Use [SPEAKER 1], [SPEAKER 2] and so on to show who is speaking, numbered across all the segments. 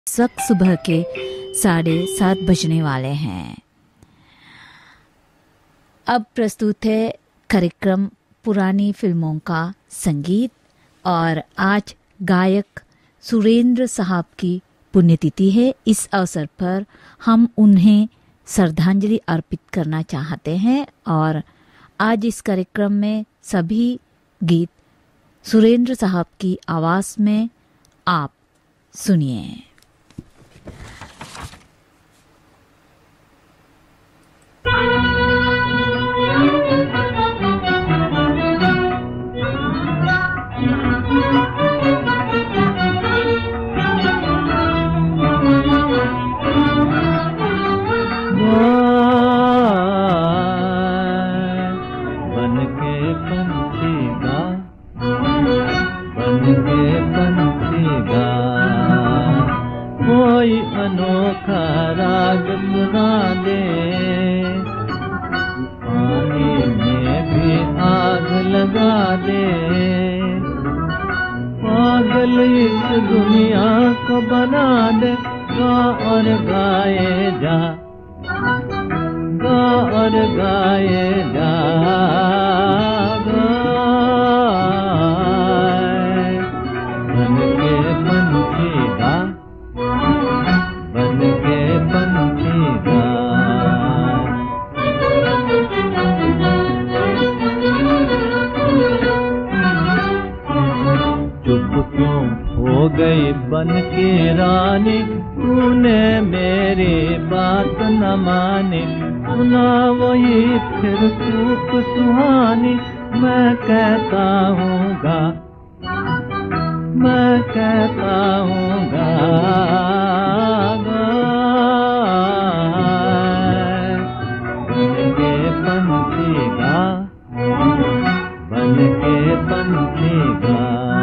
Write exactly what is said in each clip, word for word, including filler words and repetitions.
[SPEAKER 1] इस वक्त सुबह के साढ़े सात बजने वाले हैं। अब प्रस्तुत है कार्यक्रम पुरानी फिल्मों का संगीत और आज गायक सुरेंद्र साहब की पुण्यतिथि है। इस अवसर पर हम उन्हें श्रद्धांजलि अर्पित करना चाहते हैं और आज इस कार्यक्रम में सभी गीत सुरेंद्र साहब की आवाज में आप सुनिए।
[SPEAKER 2] अनोखा राग सुना दे, पानी में भी आग लगा दे, पागल इस दुनिया को बना दे। गा और गाए जा, गा और गाए जा, बन के पंछी गा, बन के पंछी गा। चुप क्यों हो गई बन के रानी, तूने मेरी बात न मानी। सुना वही फिर चूक सुहानी, मैं कहता हूँ गा, मैं कहता हूँ गा, बन के पंछी गा, बन के पंछी गा।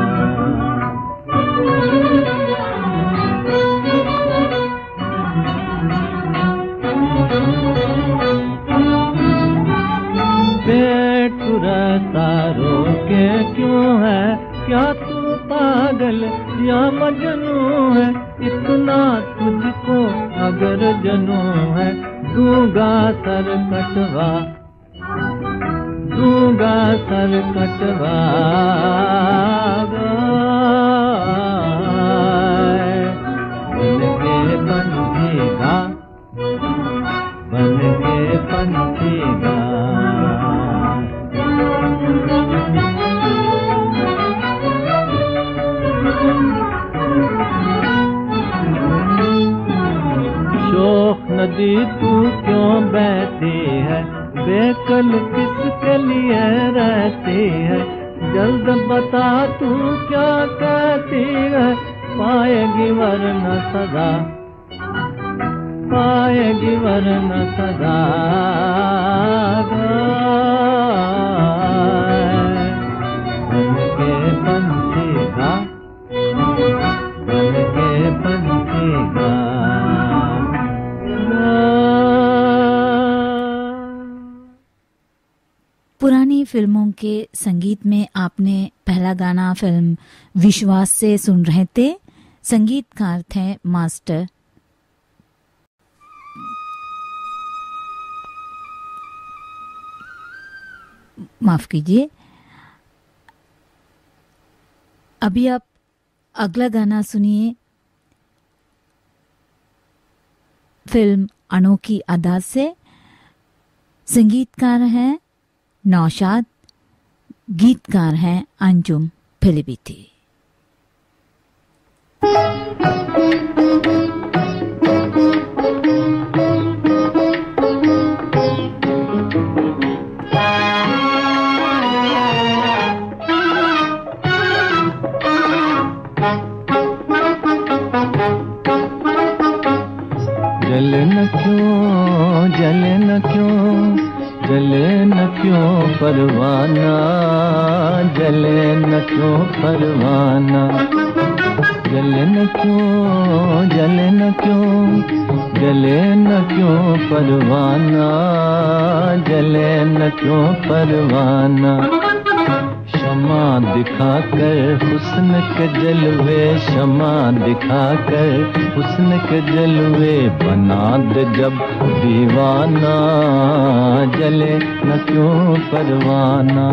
[SPEAKER 2] बेटुरता रो के क्यों है, क्या तू पागल या मजनू है। इतना तुझको अगर जनू है, दूंगा सर कटवा, दूंगा सर कटवा। बन के पंछी गा, बन के पंछी गा। शोख नदी तू क्यों बहती है, बेकल किसके लिए रहती है। जल्द बता तू क्या कहती है, पाएगी वरना सदा, पाएगी वरना सदा। बन के पंछी गा, बन के पंछी गा।
[SPEAKER 1] पुरानी फिल्मों के संगीत में आपने पहला गाना फिल्म विश्वास से सुन रहे थे। संगीतकार थे मास्टर माफ कीजिए। अभी आप अगला गाना सुनिए फिल्म अनोखी अदा से। संगीतकार हैं नौशाद, गीतकार हैं अंजुम फिलिपीती।
[SPEAKER 2] जले न क्यों, जले न क्यों, जले न क्यों परवाना, जले न क्यों परवाना। जले न क्यों, जले न क्यों, जले न क्यों परवाना, जले न क्यों परवाना। शमा दिखाकर हुस्न के जलवे, शमा दिखाकर हुस्न के जलवे, बना दे जब दीवाना, जले न क्यों परवाना।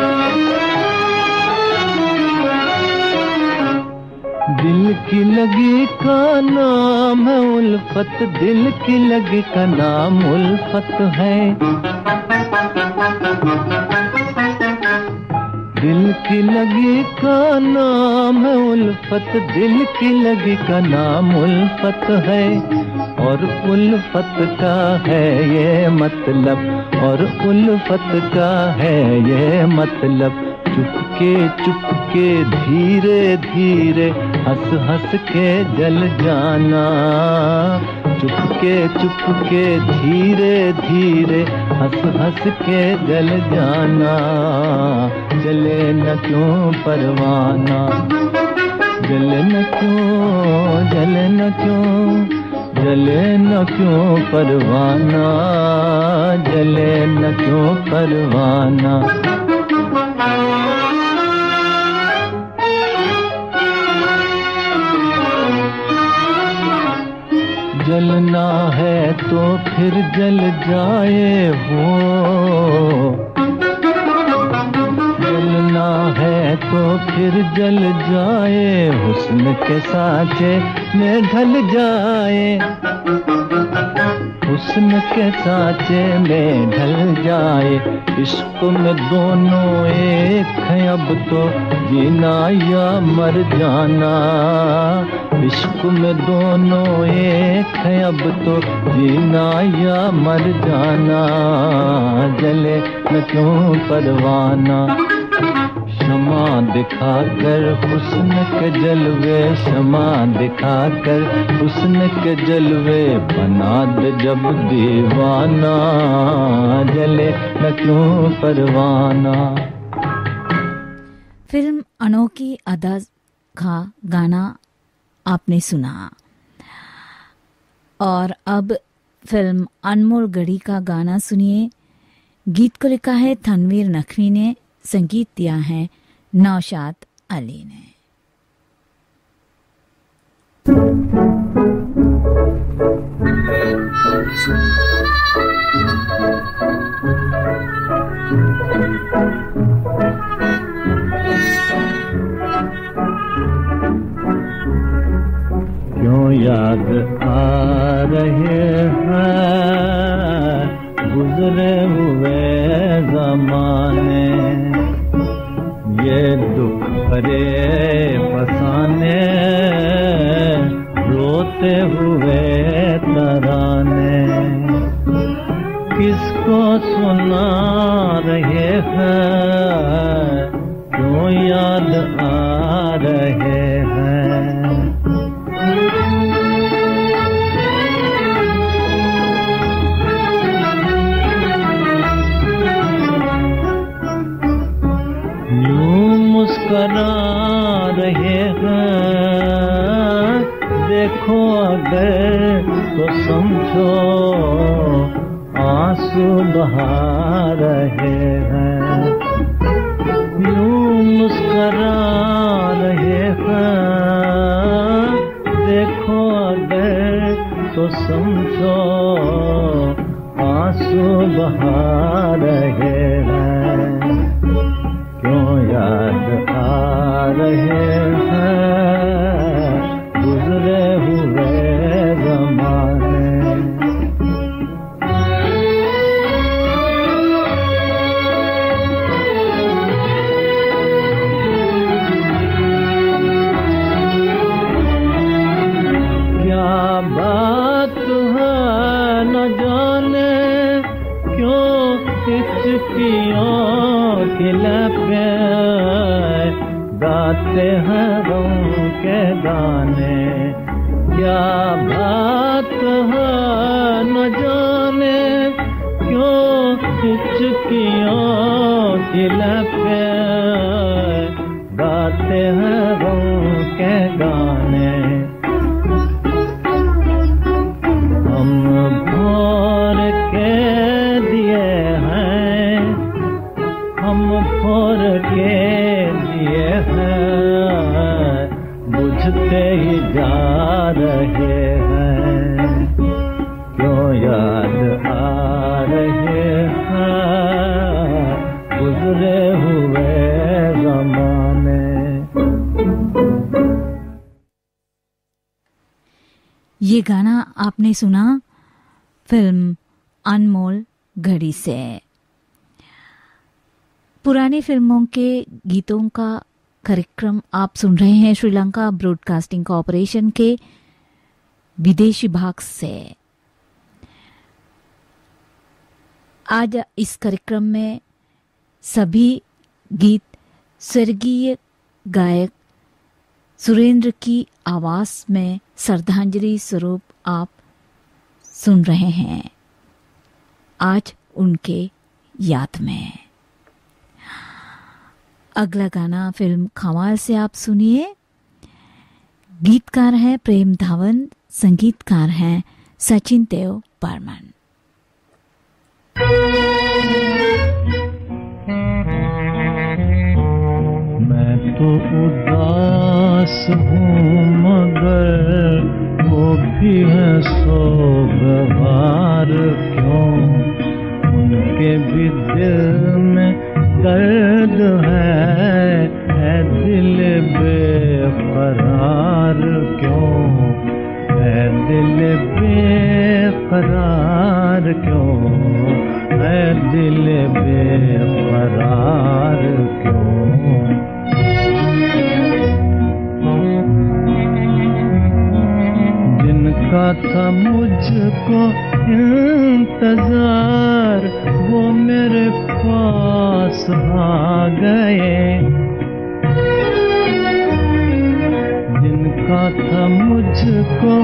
[SPEAKER 2] दिल की लगी का नाम है उल्फत, दिल की लगी का नाम उल्फत है। दिल की लगी का नाम है उल्फत, दिल की लगी का नाम उल्फत है। और उल्फत का है ये मतलब, और उल्फत का है ये मतलब, चुपके चुपके धीरे धीरे हंस हंस के जल जाना। चुपके चुपके धीरे धीरे हंस हंस के जल जाना, जले न क्यों परवाना। जले न क्यों, जले न क्यों, जले न क्यों परवाना, जले न क्यों परवाना। जलना है तो फिर जल जाए हो, जलना है तो फिर जल जाए, हुस्न के सांचे में ढल जाए। हुस्न के सांचे में ढल जाए, इश्क में दोनों एक हैं अब तो, जीना या मर जाना। इश्क में दोनों एक हैं अब तो, जीना या मर जाना, जले न क्यों परवाना। शमा दिखाकर हुस्न के जलवे, शमा दिखाकर हुस्न के जलवे, बना दे जब दीवाना, जले न क्यों परवाना।
[SPEAKER 1] फिल्म अनोखी अदा का गाना आपने सुना, और अब फिल्म अनमोल गढ़ी का गाना सुनिए। गीत को लिखा है तनवीर नकवी ने, संगीत दिया है नौशाद अली ने।
[SPEAKER 2] क्यों याद आ रहे हैं गुजरे हुए ज़माने, ये दुख भरे फसाने, रोते हुए तराने, किसको सुना रहे हैं, क्यों याद आ रहे हैं। मुस्करा रहे हैं, देखो अगर तो समझो, आंसू बहा रहे हैं। यूं मुस्करा रहे हैं, देखो अगर तो समझो, आंसू बहा रहे हैं। क्यों याद आ रहे हैं गुजरे हुए ज़माने। क्या बात है न जाने क्यों हिचकियों के लपे गाते हैं गम के गाने। क्या बात है न जाने क्यों हिचकियों के लपे गाते हैं गम के गाने। हम भोर के दिए हैं, हम भोर के याद आ रहे हैं गुजरे हुए ज़माने।
[SPEAKER 1] ये गाना आपने सुना फिल्म अनमोल घड़ी से। पुरानी फिल्मों के गीतों का कार्यक्रम आप सुन रहे हैं श्रीलंका ब्रॉडकास्टिंग कॉरपोरेशन के विदेशी भाग से। आज इस कार्यक्रम में सभी गीत स्वर्गीय गायक सुरेंद्र की आवाज में श्रद्धांजलि स्वरूप आप सुन रहे हैं आज उनके याद में। अगला गाना फिल्म खमाल से आप सुनिए। गीतकार है प्रेम धावन, संगीतकार हैं सचिन देव बर्मन।
[SPEAKER 2] मैं तो उदास हूँ मगर वो भी है सो व्यवहार क्यों, उनके भी दिल में दर्द है, है दिल बेकरार क्यों, है दिल बेकरार क्यों, है दिल बेकरार क्यों। जिनका था मुझको इंतजार वो मेरे पास आ गए, जिनका था मुझको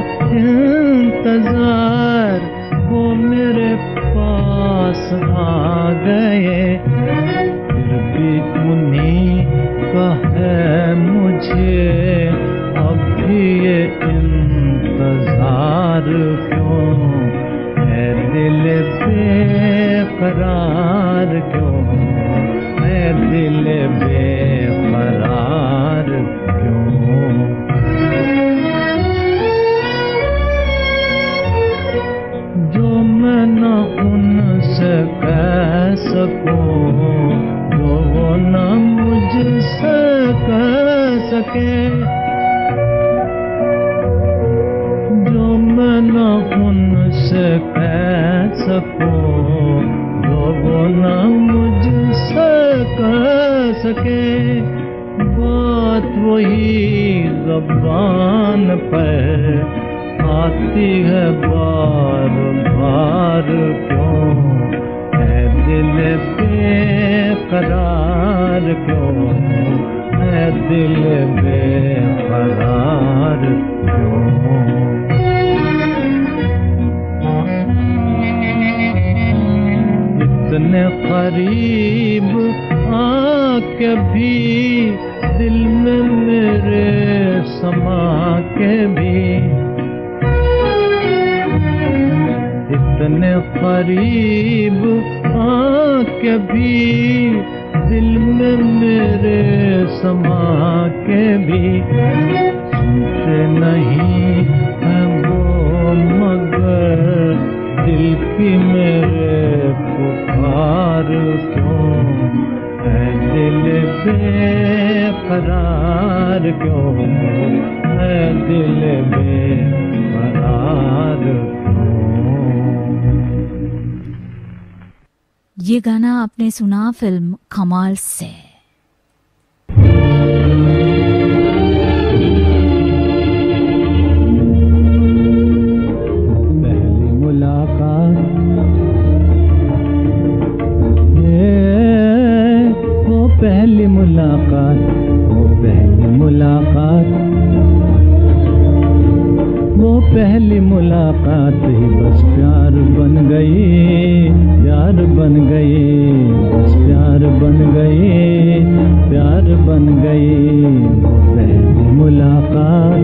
[SPEAKER 2] इंतजार वो मेरे पास आ गए, फिर भी उन्हीं का है मुझे अब भी ये इंतजार क्यों, है दिल बेकरार क्यों, है दिल बेकरार क्यों। जो मैं न उनसे कह सकूं जो वो न मुझसे कह सके, जो मैं न उनसे कह सकूं जो वो न मुझसे कह सके, बात वही ज़बान पर आती है बार बार क्यों, है दिल बेकरार क्यों, है दिल बेकरार क्यों। इतने करीब आके भी दिल में मेरे समा के भी, इतने करीब आके भी दिल में मेरे समा के भी, सुनते नहीं है वो मगर दिल की मेरे पुकार क्यों, है दिल बेकरार क्यों, है दिल बेकरार क्यों।
[SPEAKER 1] ये गाना आपने सुना फिल्म कमाल से।
[SPEAKER 2] पहली मुलाकात वो पहली मुलाकात वो पहली मुलाकात वो पहली मुलाकात ही बस प्यार बन गई, प्यार बन गई, बस प्यार बन गई, प्यार बन गई। वो पहली मुलाकात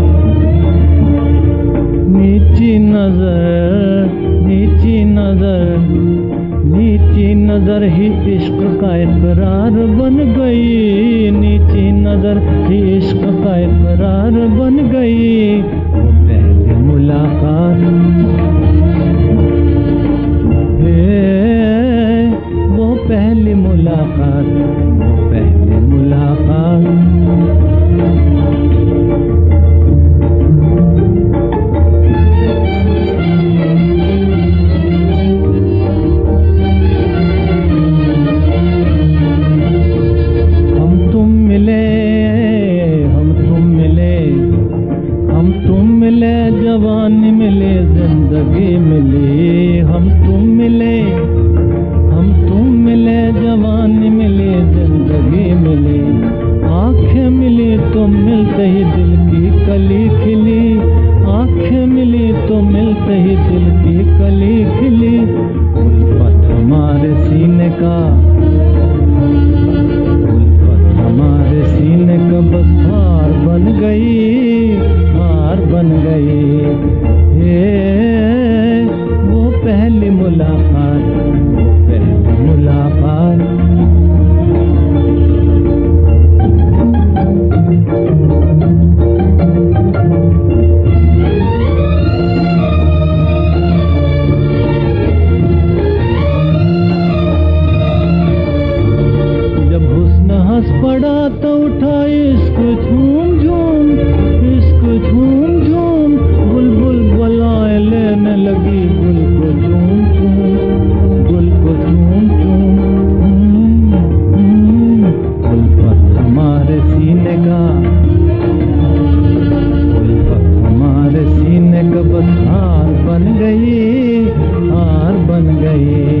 [SPEAKER 2] नीची नजर नीची नजर नीची नजर ही इश्क का इकरार बन गई, नीची नजर ही इश्क का इकरार बन गई। वो पहली मुलाकात जवानी मिले, जिंदगी मिली, हम तुम मिले, हम तुम मिले, जवानी मिली, जिंदगी मिली, आंखें मिली तो मिलते ही दिल की कली खिली, आंखें मिली तो मिलते ही दिल की कली खिली, उल्फत हमारे सीने का, उल्फत हमारे सीने का बस हार बन गई, हार बन गई। ये वो पहली मुलाकात, वो पहली मुलाकात। पड़ा तो उठा इश्क झूम झूम, इश्क झूम झूम, बुलबुल बुलाए लेने लगी गुल को झूम झूम, गुल को झूम झूम। उल्फत हमारे सीने का, उल्फत हमारे सीने का बस हार बन गई, हार बन गई।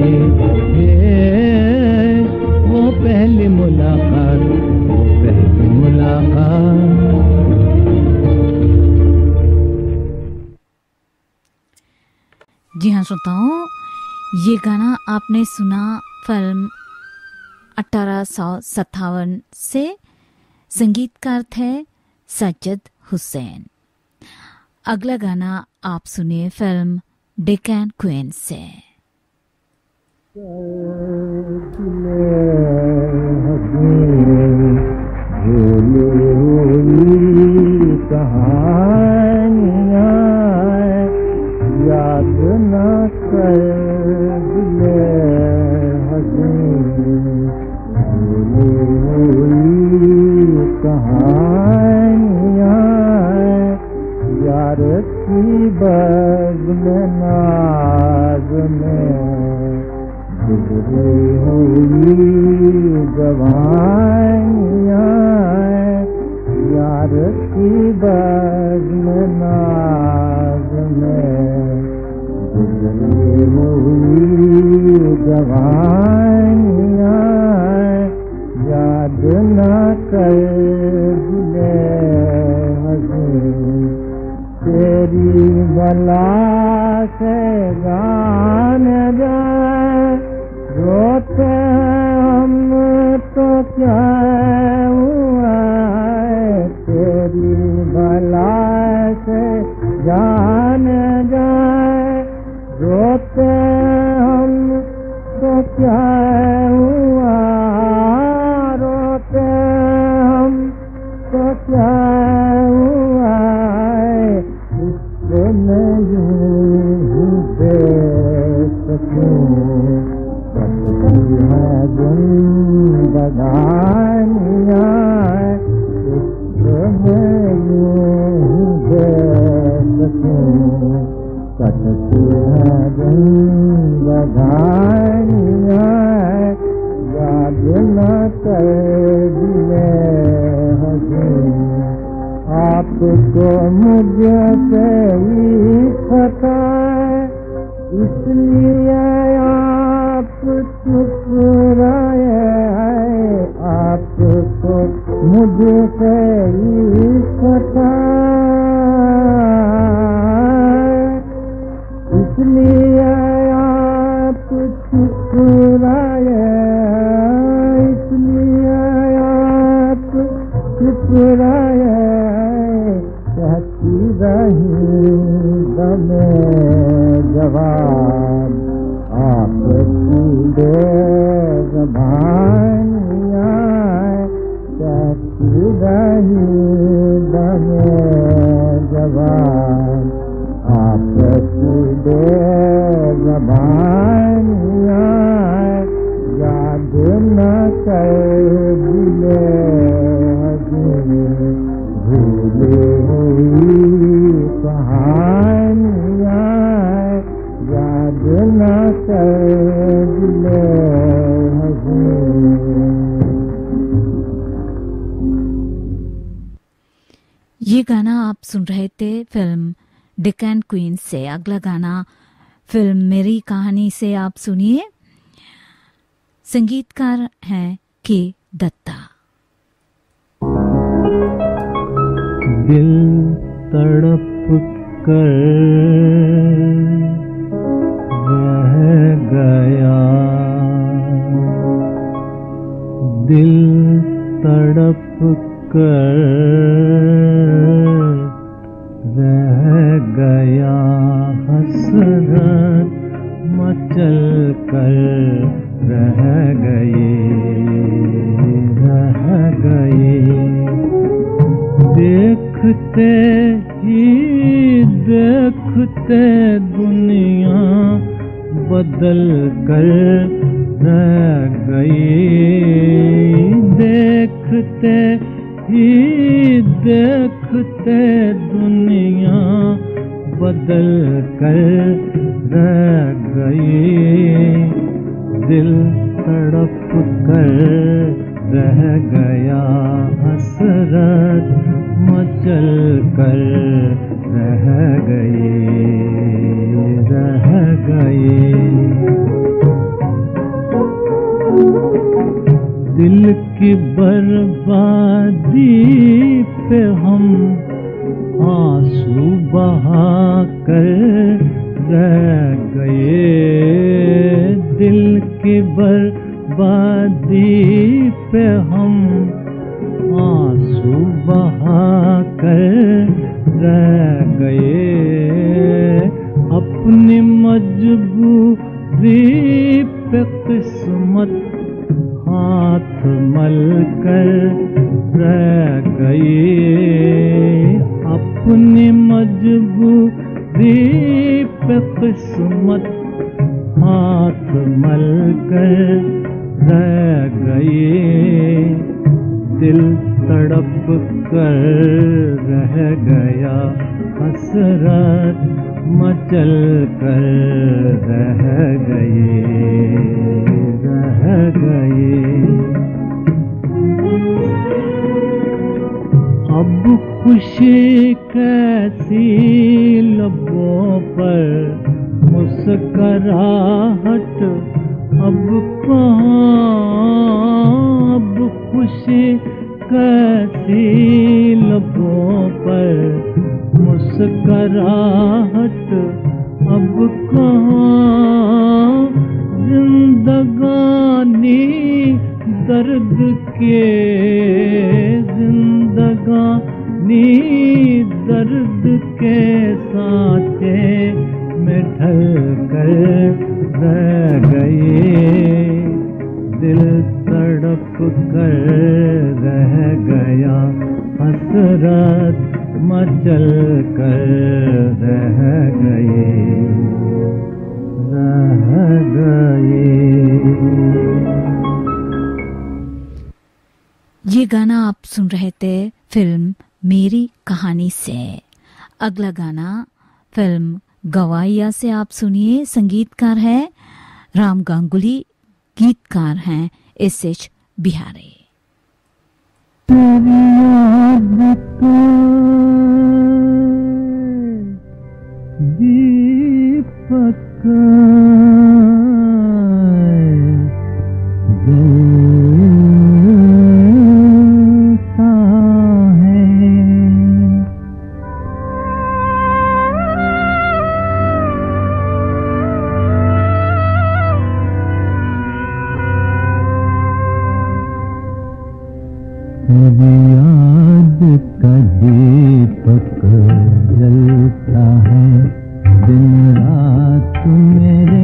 [SPEAKER 2] ये वो पहली मुलाकात, वो पहली मुलाकात।
[SPEAKER 1] जी हाँ श्रोताओं, ये गाना आपने सुना फिल्म अठारह सौ सत्तावन से। संगीतकार थे सज्जद हुसैन। अगला गाना आप सुनिए फिल्म डेक्कन क्वीन से।
[SPEAKER 2] भूली हुई कहानियाँ याद न कर दिले हज़ीन, भूली हुई कहानियाँ यार की बज़्म नाज़ में, गुज़री हुई जवानियाँ यार की बज़्म नाज़ में, गुज़री हुई जवानियाँ याद न कर दिले हज़ीन, तेरी बला से जान जाए रोते हम तो क्या हुआ है, तेरी भला से जान जाए रोते हम तो क्या हुआ, रोते हम तो क्या हुआ है, इसमें यूं ही दे सकूं बगानियाँ, इसमें यूं दे सकूं कटती है बगानियाँ याद न कर दिले हज़ीन, आपको मुझसे ही पता है इसलिए आप चुप रहे हैं, आपको मुझसे ही पता इसलिए आप चुप रहे हैं, इसलिए आप चुप रहे हैं, कहती रही दमे जवान आपकी बेज़बानियाँ कहती रही दमे जवान आपकी बेज़बानियाँ याद न कर दिले हज़ीन, भूली हुई कहानियाँ याद न कर दिले हज़ीन।
[SPEAKER 1] ये गाना आप सुन रहे थे फिल्म डेक्कन क्वीन से। अगला गाना फिल्म मेरी कहानी से आप सुनिए। संगीतकार हैं के दत्ता।
[SPEAKER 2] दिल तड़प कर रह गया, दिल तड़प कर रह गया, हसरत मचल कर रह गए, रह गए। देखते ही देखते दुनिया बदल कर रह गई, देखते ही देखते दुनिया बदल कर रह गई, दिल तड़प कर रह गया, हसरत मचल कर रह गए, रह गए। दिल की बर्बादी पे हम आंसू बहा कर रह गए, दिल की बर्बादी पे हम आंसू बहा कर रह गए, अपनी मजबूरी पे किस्मत हाथ मल कर रह गई, अपनी मजबूरी पे किस्मत हाथ मल कर रह गई, दिल तड़प कर रह गया, हसरत मचल कर रह गए, रह गए। अब खुशी कैसी लबों पर मुस्कुराहट अब कहाँ, अब खुशी कैसी लबों पर मुस्कुराहट अब कहाँ, जिंदगानी दर्द के, जिंदगानी दर्द के सांचे में ढल कर रह गए, दिल तड़प कर रह गया, हसरत मचल कर रह गए, रह गए।
[SPEAKER 1] ये गाना आप सुन रहे थे फिल्म मेरी कहानी से। अगला गाना फिल्म गवाइया से आप सुनिए। संगीतकार है राम गांगुली, गीतकार हैं एस एच बिहारी।
[SPEAKER 2] दीपक याद का दीपक जलता है दिन रात मेरे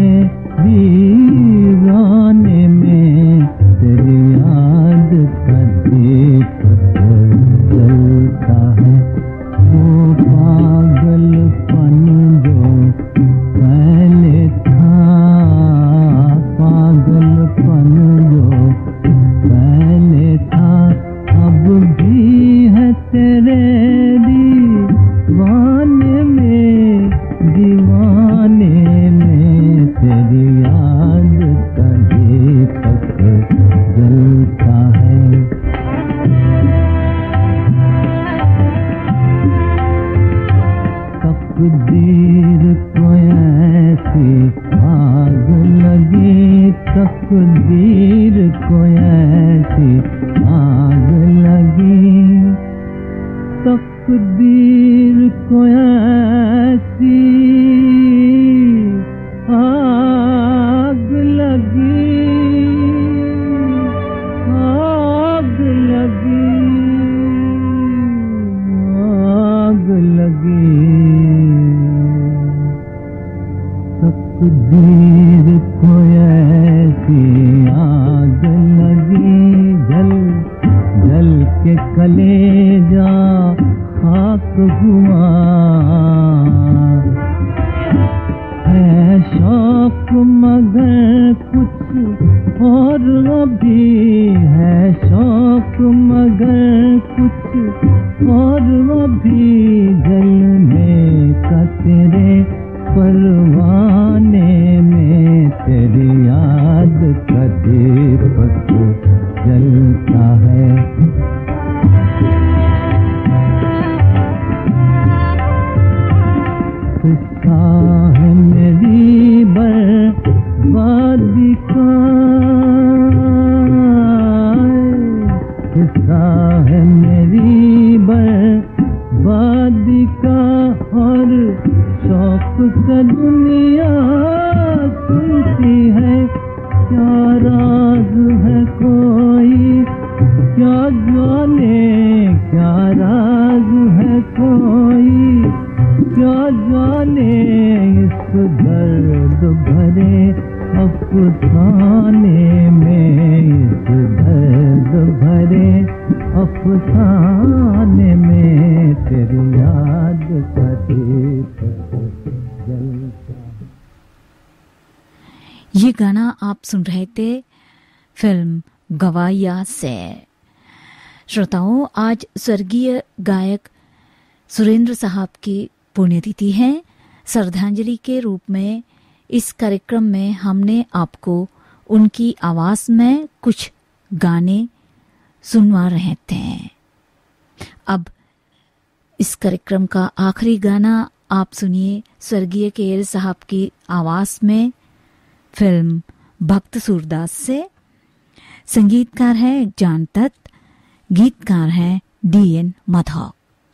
[SPEAKER 2] तकदीर को ऐसी आग लगी, तकदीर को ऐसी आग लगी, तकदीर को ऐसी आग लगी, आग लगी, आग लगी, तकदीर को ऐसी आग लगी, जल जल के कलेजा खाक हुआ, है शौक मगर कुछ और अभी, है शौक मगर कुछ और अभी, जलने का तेरे परवाने में, तेरी याद का दीपक जलता है। किस्सा है मेरी बर्बादी का, किस्सा है मेरी बर्बादी का, और शौक से दुनिया सुनती है, क्या राज है कोई क्या जाने, क्या राज है कोई क्या जाने, इस दर्द भरे अफसाने में, इस दर्द भरे अफसाने में, तेरी याद का दीपक जलता।
[SPEAKER 1] ये गाना आप सुन रहे थे फिल्म गवाया से। श्रोताओं, आज स्वर्गीय गायक सुरेंद्र साहब की पुण्यतिथि है। श्रद्धांजलि के रूप में इस कार्यक्रम में हमने आपको उनकी आवाज में कुछ गाने सुनवा रहे थे। अब इस कार्यक्रम का आखिरी गाना आप सुनिए स्वर्गीय के एल साहब की आवाज में, फिल्म भक्त सूरदास से। संगीतकार है जान दत्त, गीतकार है डी एन माधव।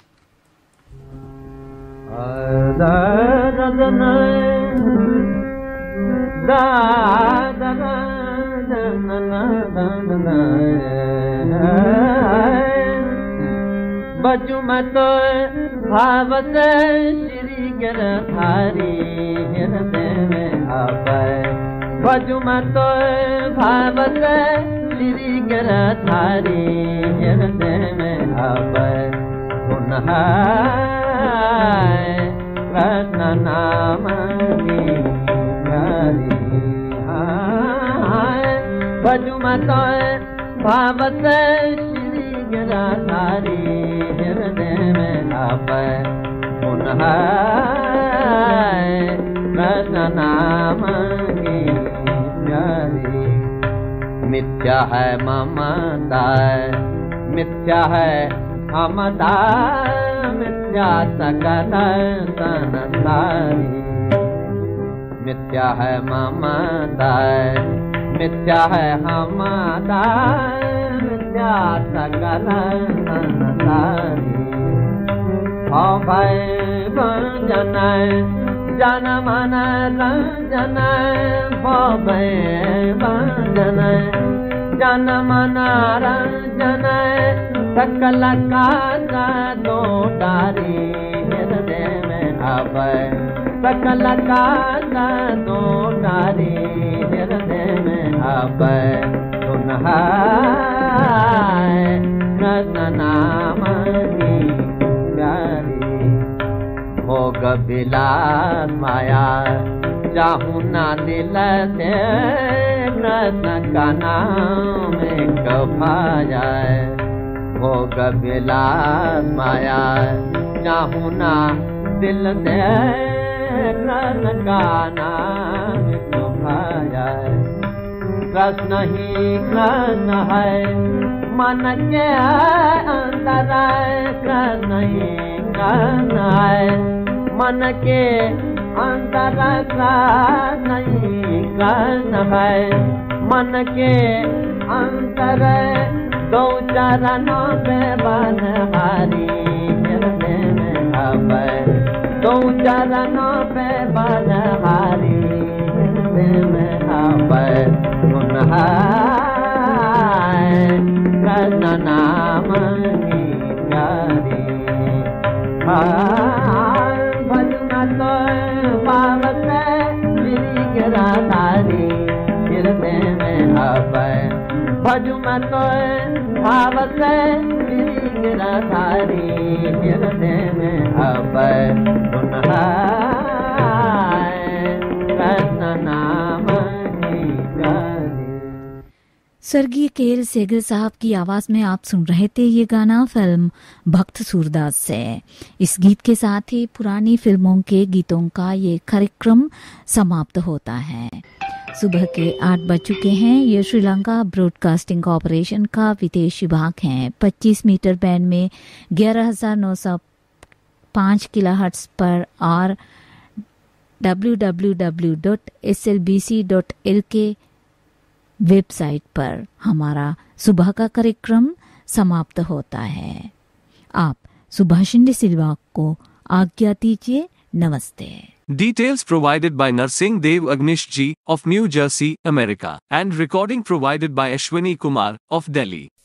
[SPEAKER 3] बजू मैं तो भाव से श्री गिरधारी हृदय में आवे, बजू मैं तो भाव से श्री गिरधारी हृदय में आवे, पुनः कृष्ण नाम की प्यारी, बजू मैं तो भाव से श्री गिरधारी हृदय में आवे, पुनः कृष्ण नाम की प्यारी। मिथ्या है ममता, मिथ्या है ममता, मिथ्या सकल संसारी, मिथ्या है ममता, मिथ्या है ममता, मिथ्या सकल संसारी। ओ भाई भजन जन मन रंजन, ओ भाई भजन जन मन रंजन, सकल काज दो डारी हृदय में आवे, सकल काज दो डारी हृदय में आवे, पुनः कृष्ण नाम की प्यारी। भोग विलास माया चाहूं ना दिल से, कृष्ण का नाम कभा जाए, भोग विलास माया चाहूं ना दिल से, कृष्ण का नाम कभा जाए। कृष्ण ही कृष्ण है मन के अंदर, कृष्ण ही कृष्ण है मन के अंदर का नहीं करना है, मन के अंतर दो चरणों पे बनहारी हृदय में अब, दो चरणों पे बनहारी हृदय में अब, सुनहाय कृष्ण नाम की प्यारी। भजना तो पावत श्री गिरधारी हृदय में अब, भजुमा तो भाव से श्री गिरधारी हृदय में अब, सुनहाय कृष्ण नाम की प्यारी।
[SPEAKER 1] स्वर्गीय के एल सेगर साहब की आवाज में आप सुन रहे थे ये गाना फिल्म भक्त सूरदास से। इस गीत के साथ ही पुरानी फिल्मों के गीतों का ये कार्यक्रम समाप्त होता है। सुबह के आठ बज चुके हैं। ये श्रीलंका ब्रॉडकास्टिंग कॉरपोरेशन का विदेश विभाग है। पच्चीस मीटर बैंड में ग्यारह हजार नौ सौ पाँच किलोहर्ट्ज पर और W W W dot S L B C dot L K website पर हमारा सुबह का कार्यक्रम समाप्त होता है। आप सुभाषिंदे सिल्वा को आज्ञा दीजिए। नमस्ते।
[SPEAKER 4] Details provided by Narsingh Dev Agnish Ji of New Jersey, America, and recording provided by Ashwini Kumar of Delhi.